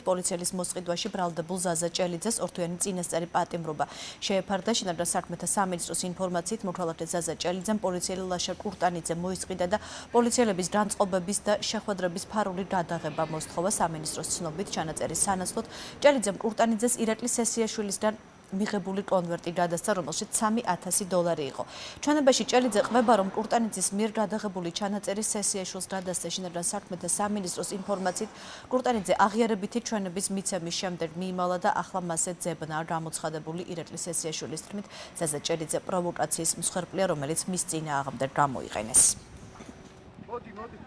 პოლიციელის მოსყიდვაში ბრალდებულ ზაზა ჭელიძეს ორთვიანი წინასწარი პატიმრობა შეეფარდა. შინაგან საქმეთა სამინისტროს ინფორმაციით მოქალაქე ზაზა ჭელიძემ პოლიციელი ლაშა კურტანიძე მოისყიდა და პოლიციელების განწყობების და შეხვედრების ფარული გადაღება მოსთხოვა. სამინისტროს ცნობით ჩანაწერის სანაცვლოდ ჭელიძემ კურტანიძეს ირაკლი სესიაშვილისგან მიღებული კონვერტი გადასცა, რომელშიც $3,000 იყო. ჩვენებაში ჭელიძე ყვება, რომ კურტანიძის მიერ გადაღებული ჩანაწერი სესიაშვილს გადასცა. შინაგან საქმეთა სამინისტროს ინფორმაციით კურტანიძე აღიარებითი ჩვენების მიცემის შემდეგ მიიმალა და ახლა მასზე ძებნა გამოცხადებული ირაკლი სესიაშვილის თქმით, ზაზა ჭელიძე პროვოკაციის მსხვერპლია, რომელიც მის წინააღმდეგ გამოიყენეს.